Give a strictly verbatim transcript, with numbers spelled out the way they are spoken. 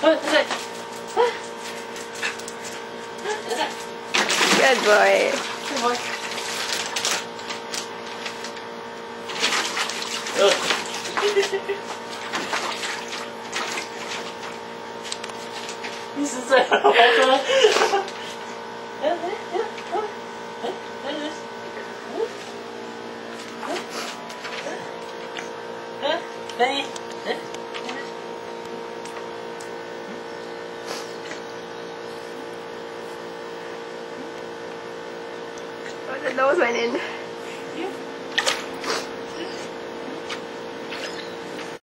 Good boy. Good boy. This is a Benny. Oh, the nose went in.